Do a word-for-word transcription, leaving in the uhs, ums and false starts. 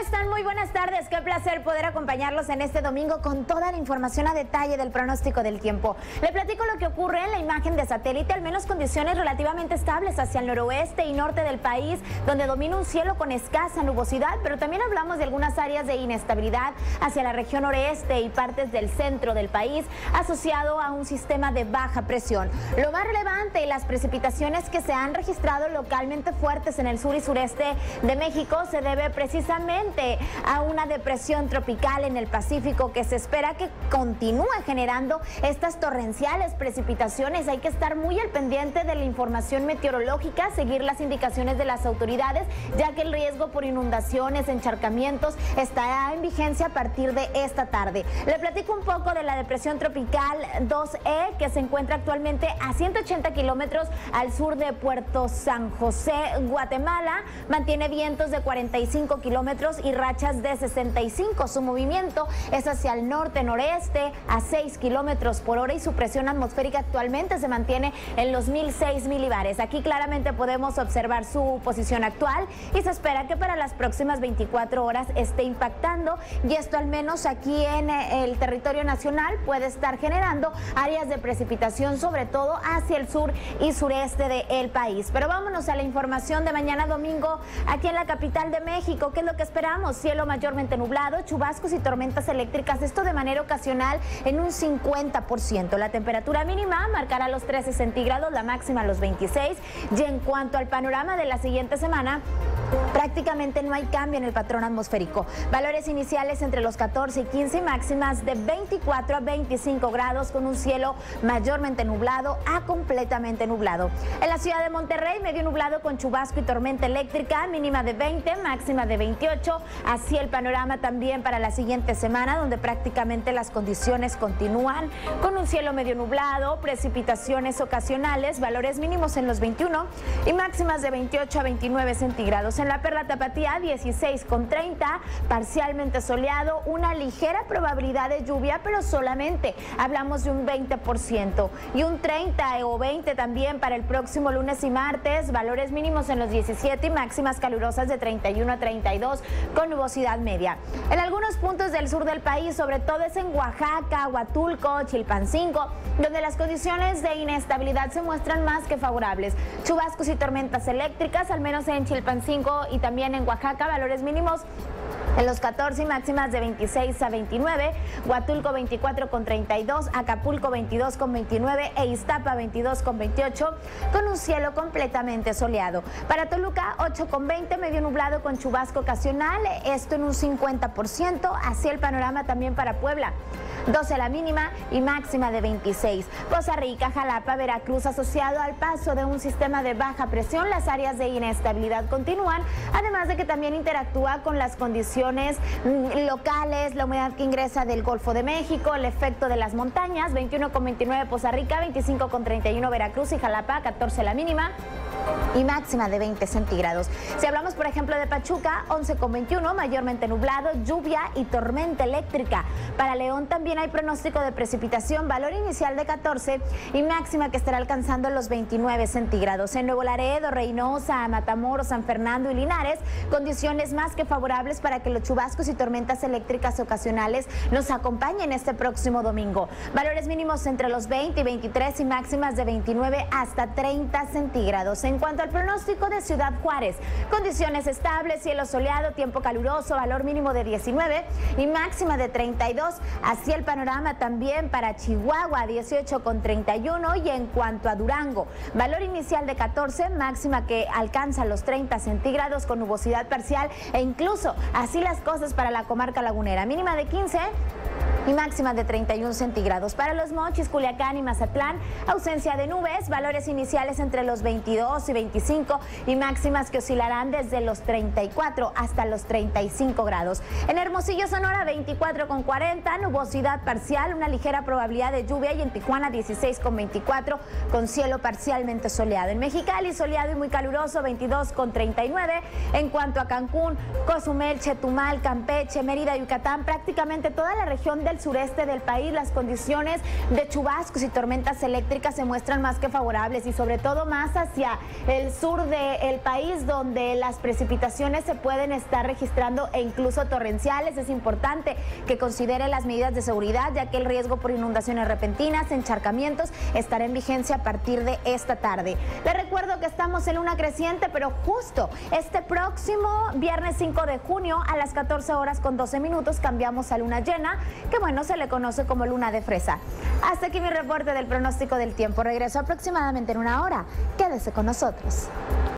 están? Muy buenas tardes. Qué placer poder acompañarlos en este domingo con toda la información a detalle del pronóstico del tiempo. Le platico lo que ocurre en la imagen de satélite, al menos condiciones relativamente estables hacia el noroeste y norte del país, donde domina un cielo con escasa nubosidad, pero también hablamos de algunas áreas de inestabilidad hacia la región noreste y partes del centro del país, asociado a un sistema de baja presión. Lo más relevante, las precipitaciones que se han registrado localmente fuertes en el sur y sureste de México se debe precisamente a una depresión tropical en el Pacífico que se espera que continúe generando estas torrenciales precipitaciones. Hay que estar muy al pendiente de la información meteorológica, seguir las indicaciones de las autoridades, ya que el riesgo por inundaciones, encharcamientos estará en vigencia a partir de esta tarde. Le platico un poco de la depresión tropical dos E, que se encuentra actualmente a ciento ochenta kilómetros al sur de Puerto San José, Guatemala. Mantiene vientos de cuarenta y cinco kilómetros y rachas de sesenta y cinco. Su movimiento es hacia el norte-noreste a seis kilómetros por hora y su presión atmosférica actualmente se mantiene en los mil seis milibares. Aquí claramente podemos observar su posición actual y se espera que para las próximas veinticuatro horas esté impactando, y esto al menos aquí en el territorio nacional puede estar generando áreas de precipitación, sobre todo hacia el sur y sureste del país. Pero vámonos a la información de mañana domingo aquí en la capital de México. ¿Qué es lo que esperamos? Cielo mayormente nublado, chubascos y tormentas eléctricas, esto de manera ocasional en un cincuenta por ciento. La temperatura mínima marcará los trece centígrados, la máxima los veintiséis, y en cuanto al panorama de la siguiente semana, prácticamente no hay cambio en el patrón atmosférico. Valores iniciales entre los catorce y quince y máximas de veinticuatro a veinticinco grados, con un cielo mayormente nublado a completamente nublado. En la ciudad de Monterrey, medio nublado con chubasco y tormenta eléctrica, mínima de veinte, máxima de veintiocho. Así el panorama también para la siguiente semana, donde prácticamente las condiciones continúan con un cielo medio nublado, precipitaciones ocasionales, valores mínimos en los veintiuno y máximas de veintiocho a veintinueve centígrados. En la Perla Tapatía, dieciséis con treinta, parcialmente soleado, una ligera probabilidad de lluvia, pero solamente hablamos de un veinte por ciento, y un treinta o veinte también para el próximo lunes y martes, valores mínimos en los diecisiete y máximas calurosas de treinta y uno a treinta y dos con nubosidad media. En algunos puntos del sur del país, sobre todo es en Oaxaca, Huatulco, Chilpancingo, donde las condiciones de inestabilidad se muestran más que favorables. Chubascos y tormentas eléctricas, al menos en Chilpancingo y también en Oaxaca, valores mínimos en los catorce y máximas de veintiséis a veintinueve, Huatulco veinticuatro con treinta y dos, Acapulco veintidós con veintinueve e Iztapa veintidós con veintiocho, con un cielo completamente soleado. Para Toluca, ocho con veinte, medio nublado con chubasco ocasional, esto en un cincuenta por ciento, así el panorama también para Puebla. doce la mínima y máxima de veintiséis. Poza Rica, Jalapa, Veracruz, asociado al paso de un sistema de baja presión, las áreas de inestabilidad continúan, además de que también interactúa con las condiciones locales, la humedad que ingresa del Golfo de México, el efecto de las montañas. Veintiuno con veintinueve Poza Rica, veinticinco con treinta y uno Veracruz y Jalapa, catorce la mínima y máxima de veinte centígrados. Si hablamos, por ejemplo, de Pachuca, once con veintiuno, mayormente nublado, lluvia y tormenta eléctrica. Para León también hay pronóstico de precipitación, valor inicial de catorce y máxima que estará alcanzando los veintinueve centígrados. En Nuevo Laredo, Reynosa, Matamoros, San Fernando y Linares, condiciones más que favorables para que los chubascos y tormentas eléctricas ocasionales nos acompañen este próximo domingo. Valores mínimos entre los veinte y veintitrés y máximas de veintinueve hasta treinta centígrados. En cuanto al pronóstico de Ciudad Juárez, condiciones estables, cielo soleado, tiempo caluroso, valor mínimo de diecinueve y máxima de treinta y dos. Así el panorama también para Chihuahua, dieciocho con treinta y uno, y en cuanto a Durango, valor inicial de catorce, máxima que alcanza los treinta centígrados con nubosidad parcial, e incluso así las cosas para la comarca lagunera, mínima de quince y máxima de treinta y uno centígrados. Para Los Mochis, Culiacán y Mazatlán, ausencia de nubes, valores iniciales entre los veintidós y veinticinco y máximas que oscilarán desde los treinta y cuatro hasta los treinta y cinco grados. En Hermosillo, Sonora, veinticuatro con cuarenta, nubosidad parcial, una ligera probabilidad de lluvia, y en Tijuana, dieciséis con veinticuatro, con cielo parcialmente soleado. En Mexicali, soleado y muy caluroso, veintidós con treinta y nueve. En cuanto a Cancún, Cozumel, Chetumal, Campeche, Mérida, Yucatán, prácticamente toda la región del del sureste del país, las condiciones de chubascos y tormentas eléctricas se muestran más que favorables y sobre todo más hacia el sur del país, donde las precipitaciones se pueden estar registrando e incluso torrenciales. Es importante que considere las medidas de seguridad, ya que el riesgo por inundaciones repentinas, encharcamientos, estará en vigencia a partir de esta tarde. Les recuerdo que estamos en luna creciente, pero justo este próximo viernes cinco de junio a las catorce horas con doce minutos cambiamos a luna llena, que bueno, se le conoce como luna de fresa. Hasta aquí mi reporte del pronóstico del tiempo. Regreso aproximadamente en una hora. Quédese con nosotros.